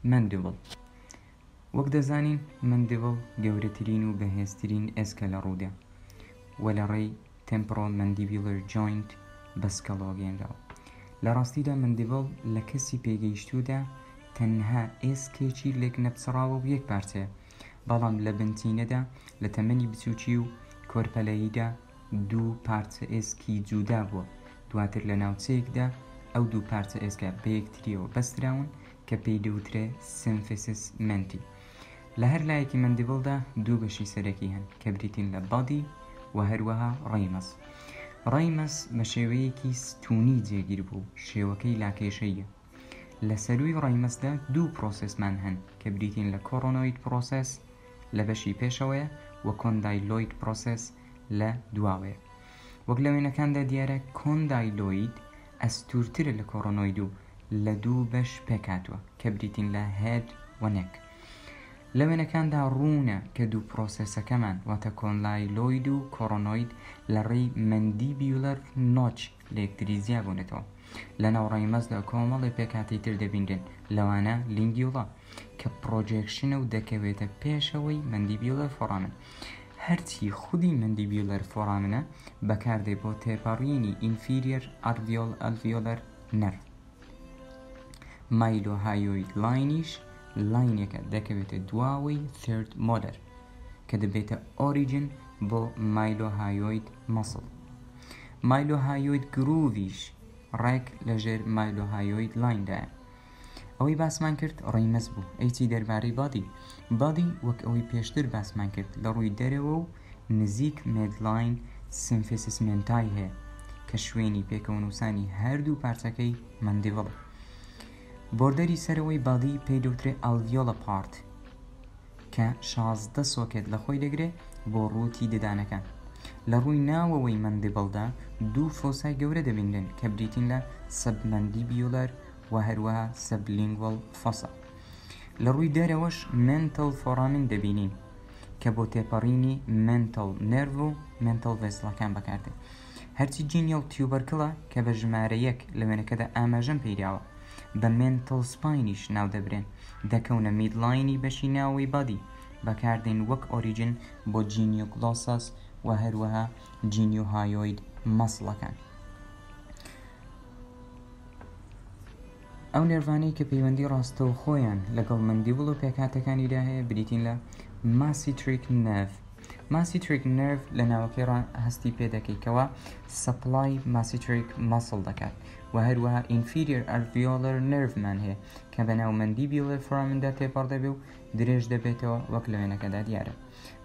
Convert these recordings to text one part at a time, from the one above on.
Mandible. وەک دەزانین Mandible گەورەترین و بەهێزترین ئێسکە لە ڕوودا و لە ڕێی temporomandibular joint بەسکەڵۆگەێنراوە. لە ڕاستیدا Mandible لە کەسی پێگەیشتوودا تەنها ئێسکێکی لێک نەپسڕاوە و یەک پارچەیە، بەڵام لە بنچینەدا لە تەمەنی بچووکی و کۆرپەلەییدا دوو پارچە ئێسکی جوودا بووە. دواتر لە ناوچەیەکدا ئەو دوو پارچە ئێسکە بە یەکتریەوە بەستراون کە پێی دەوترێ سمفیسس منتی. لە هەر لایەکی Mandibleدا دوو بەشی سەرەکی هەن کە بریتین لە بادی و هەروەها ڕەیمەس. ڕەیمەس بە شێوەیەکی ستونی جێگیر بوو، شێوەکەی لاکێشەیە. لە سەرووی ڕەیمەسدا دوو پرۆسسمان هەن کە بریتین لە کۆڕۆنۆید پرۆسس لە بەشی پێشەوەیە و کۆندایلۆید پرۆسس لە دواوەیە. وەک لە وێنەکاندا دیارە کۆندایلۆید ئەستورترە لە کۆڕۆنۆید و لە دوو بەش پێکاتوە کە بریتین لە هێد و نێک. لە وێنەکاندا ڕوونە کە دوو پرۆسسەکەمان واتە کۆندایلۆید و کۆڕۆنۆید لە ڕێی مەندیبیولەر نۆچ لە یەکتری زیا بوونێتەوە. لە ناو ڕەیمەسدا کۆمەڵی پێکاتی تر دەبینرێن، لەوانە لینگیوڵا کە پرۆجێکشنە و دەکەوێتە پێشەوەی مەندیبیولەر فۆرامن. هەرچی خودی مەندیبیولەر فۆرامنە بەکاردێ بۆ تێپەڕینی ئینفیریر ئەلڤیۆلەر نەرڤ. مایلۆهایۆید لاینیش لاینێکە دەکەوێتە دواوەی ثرد مۆلەر کە دەبێتە ئۆریجن بۆ مایلۆهایۆید مەسڵ. مایلۆهایۆید گروڤیش ڕێک لەژێر مایلۆهایۆید لایندایە. ئەوەی باسمان کرد ڕەیمەس بوو. ئەیچی دەربارەی بادی وەک ئەوەی پێشتر باسمان کرد لە ڕووی دەرەوە و نزیک مێدلاین سمفیسس منتای هەیە کە شوێنی پێکەونووسانی هەردوو پارچەکەی Mandible. بۆردەری سەرەوەی بادی پێی دەوترێ ئەلڤیۆلە پارت کە 16 سۆکێت لە خۆی دەگرێ بۆ ڕووتی ددانەکان. لە ڕووی ناوەوەی Mandibleدا دوو فۆسای گەورە دەبینرێن کە بریتین لە سەبمەندیبیولەر و هەروەها سەبلینگوەڵ فۆسا. لە ڕووی دەرەوەش مێنتڵ فۆرامن دەبینین کە بۆ تێپەڕینی مێنتڵ نێرڤ و مێنتڵ ڤێسڵەکان بەکاردێت. هەرچی جینیەڵ تیوبەرکڵە کە بە ژمارە 1 لە وێنەکەدا ئاماژەم پێیراوە بە مێنتڵ سپاینیش ناو دەبرێن، دەکەونە میدلاینی بەشی ناوەی بادی، بەکاردێن وەک ئۆریجن بۆ جینیۆگلۆسەس و هەروەها جینیۆهایۆید مەسڵەکان. ئەو نێروانەی کە پەیوەندی ڕاستەو خۆیان لەگەڵ Mandible و پێکاتەکانیدا هەیە بریتین لە ماسیتریک نێرڤ. ماسیتریک نێرڤ لە ناوەکەی هەستی پێدەکەیتەوە سەپڵای ماسیتریک مەسڵ دەکات و هەروەها ئینفیریر ئەلڤیۆلەر نێرڤمان هەیە کە بە ناو مەندیبیولەر فۆرامندا تێپەڕ دەبێ و درێژ دەبێتەوە وەک لە وێنەکەدا دیارە.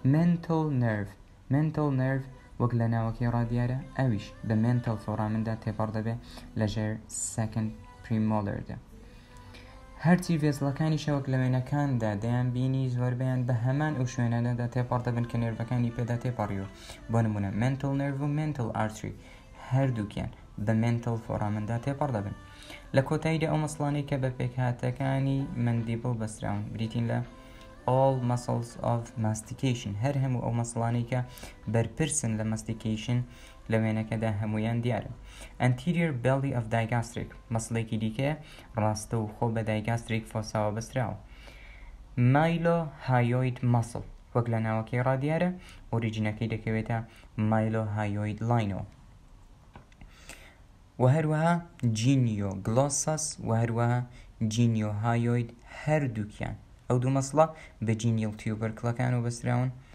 مێنتڵ نێرڤ وەک لە ناوەکەی ڕادیارە ئەویش بە مێنتڵ فۆرامندا تێپەڕ دەبێ لەژێر سەکەند پریمۆلەردا. هەرچی ڤێزڵەکانی شەوەک لە وێنەکاندا دەیان بینی زۆربیان بە هەمان ئەو شوێنانەدا تێپەڕ دەبن کە نێرڤەکانی پێدا تێپەڕیوە. بۆ نمونە مێنتڵ نێرڤ و مێنتڵ ئارتری هەردووکیان بە مێنتڵ فۆرامندا تێپەڕ دەبن. لە کۆتاییدا ئەو مەسڵانەی کە بە پێکهاتەکانی Mandible بەستراون بریتین لە all muscles of mastication. هەر هەموو ئەو مەسڵانەی کە بەرپرسن لە mastication لە وێنەکەدا هەمویان دیارە. anterior belly of digastric مەسڵێکی دیکە ڕاستە و خۆ بە digastric فۆساوە بەستراوە. مایلۆهایۆید مەسڵ وەک لە ناوەکەی ڕادیارە ئۆریجینەکەی دەکەوێتە مایلۆهایۆید لاینەوە و هەروەها جینیۆگلۆسەس و هەروەها جینیۆهایۆید هەردووکیان ئەو دوو مەسڵە بە جینیڵ تیوبەرکڵەکان و بەستراون